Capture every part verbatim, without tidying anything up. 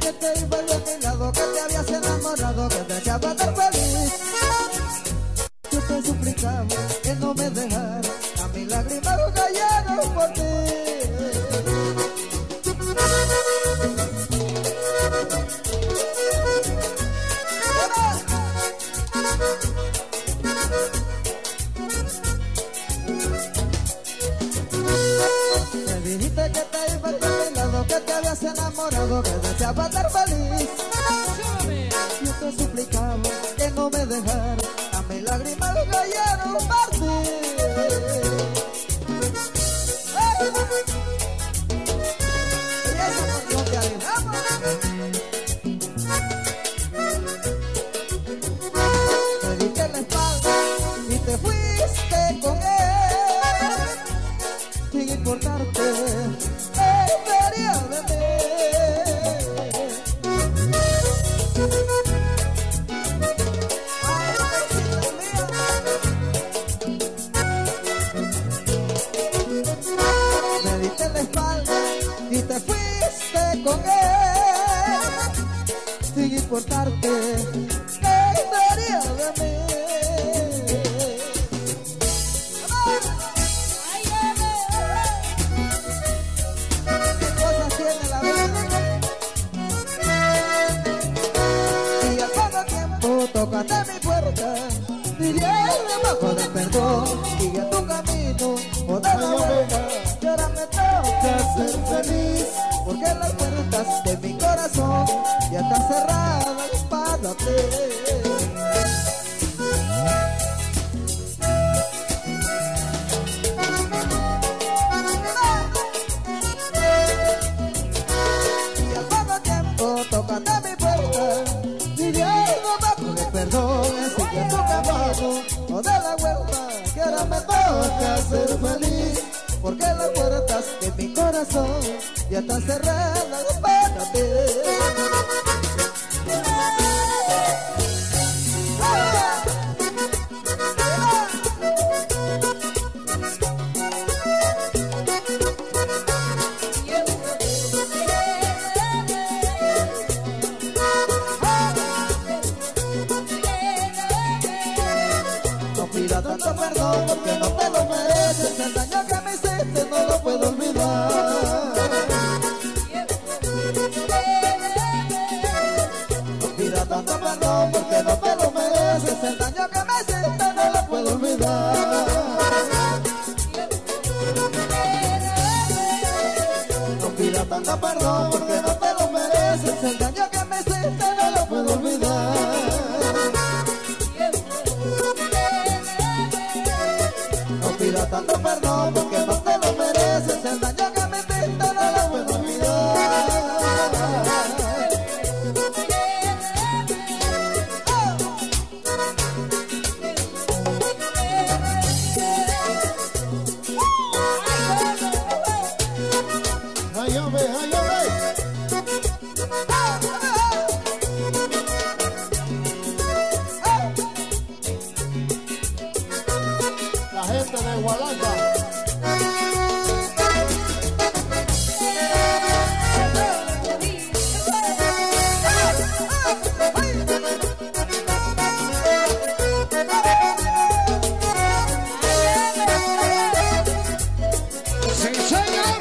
que te ibas de mi lado, que te habías enamorado, que te deseaba estar feliz. Yo te suplicaba que no me dejara, a mis lágrimas cayeron por ti. Me dijiste que te ibas de mi lado, que te habías enamorado, que deseaba estar feliz. Yo te suplicaba que no me dejara, a mis lágrimas cayeron por ti. Y esa canción te alejamos. Te diste la espalda y te fuiste con él, sin importarte qué sería de mí. Ay, mamacita mía. Me diste la espalda y te fuiste con él, sin importarte qué sería de mí. ¿Qué cosas tiene la vida? Y al poco tiempo tocaste mi puerta, pidiendo bajo de perdón, sigue tu camino o de la vuelta, que ahora me toca ser feliz, porque las puertas de mi corazón ya están cerradas para ti. Y al poco tiempo tocaste mi puerta, pidiendo bajo de perdón, sigue tu camino o de la vuelta, que ahora me toca ser feliz, porque las puertas de mi corazón ya están cerradas para ti. No pida tanto perdón porque no te lo mereces, el daño que me hiciste no lo puedo olvidar. No pida tanto perdón porque no te lo mereces, el daño que me hiciste no lo puedo olvidar. No pida tanto perdón porque no te lo mereces, el daño que me hiciste no lo puedo olvidar. No pida tanto perdón porque no te lo mereces, el daño que me hiciste no lo puedo olvidar. Ay, hombre, ay, hombre. La gente de Hualanga. Sí, señor.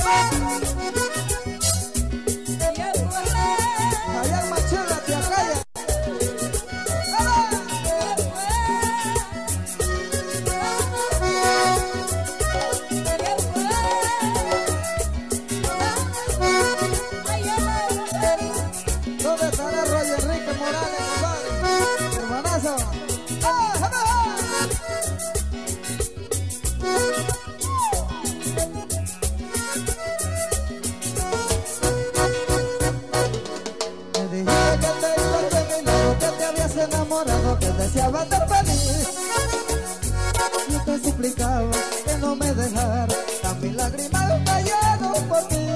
Allá en Machela, te acalla. ¿Dónde estará Roger Enrique Morales, compadre? Hermanazo. ¡Ah, ah! Me dijiste que te ibas de mi lado, que te habías enamorado, que deseaba estar feliz. Yo te suplicaba que no me dejara, tan mis lágrimas cayeron por ti.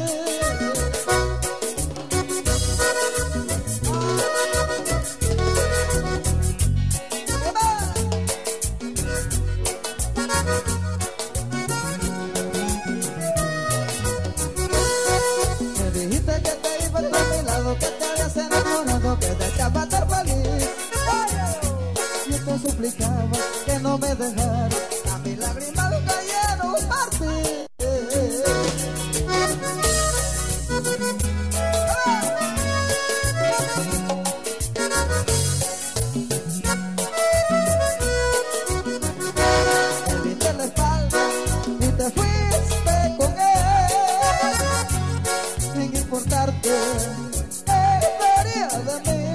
Que te habías enamorado, que deseaba estar feliz. Yo te suplicaba que no me dejara, a mis lágrimas cayeron por ti. Me diste la espalda y te fuiste con él, sin importarte de mí.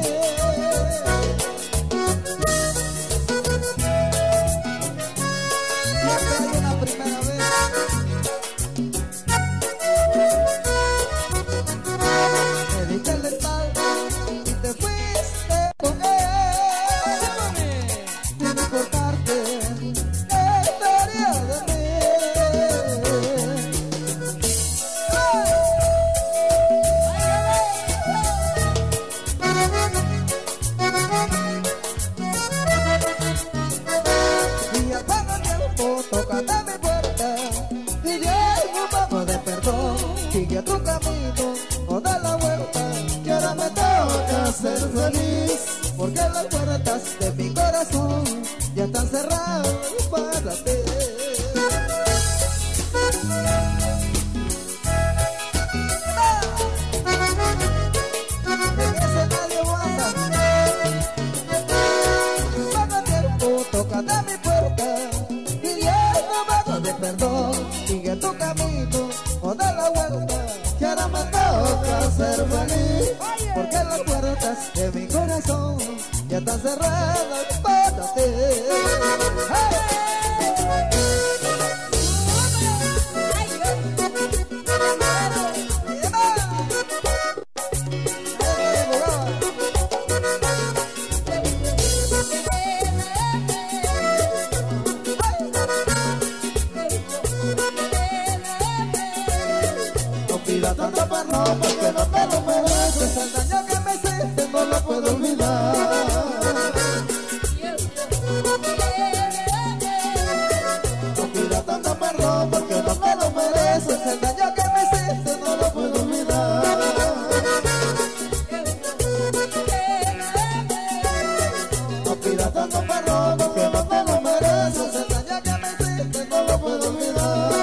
Siempre hay una primera vez. Me diste la espalda y te fuiste con él, sin importarte qué estaría de mí. Tócate mi puerta, pidiendo un poco de perdón. Sigue tu camino o da la vuelta, que ahora me toca ser feliz, porque las puertas de mi corazón ya están cerradas para ti. En ese nadie aguanta. Paga tiempo, tócate mi puerta, de perdón, sigue tu camino o da la vuelta, que ahora me toca ser feliz, porque las puertas de mi corazón ya están cerradas para ti. Tanto perdón porque no te lo mereces, el daño que me hiciste no lo puedo olvidar. No pidas tanto perdón porque no te lo mereces, el daño que me hiciste no lo puedo olvidar. No pidas tanto perdón porque no te lo mereces, el daño que me hiciste no lo puedo olvidar.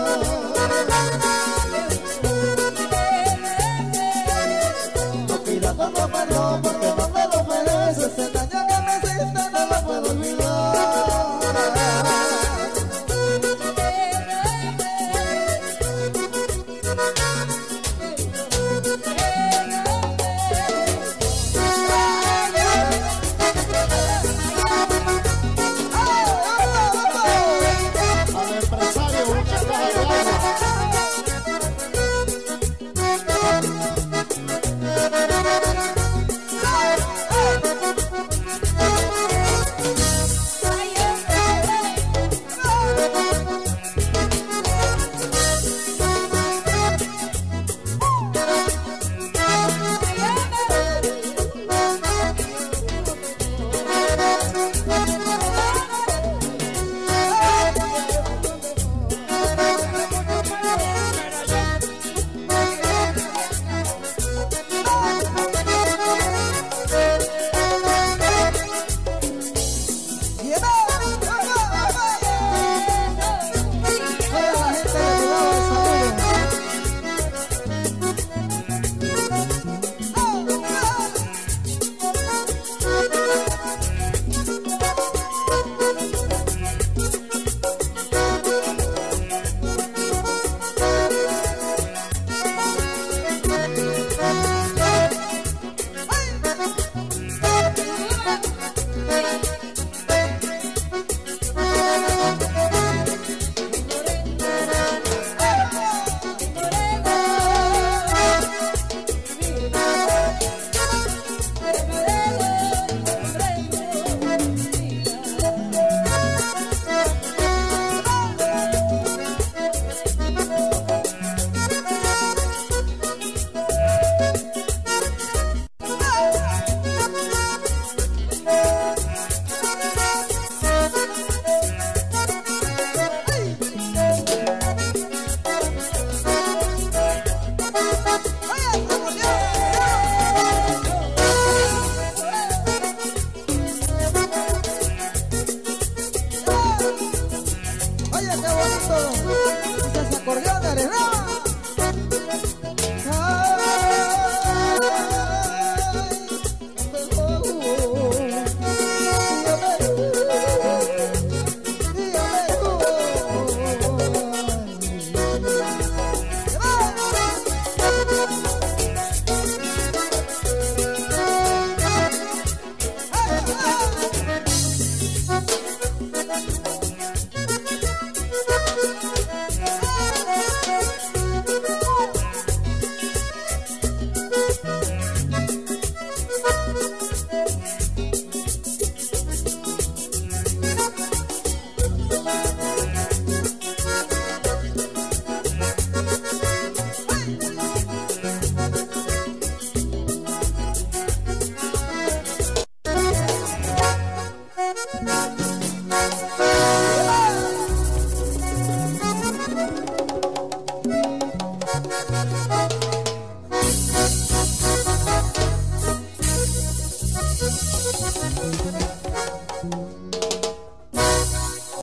Tanto perdón porque no te lo mereces, el daño que me hiciste no lo puedo olvidar.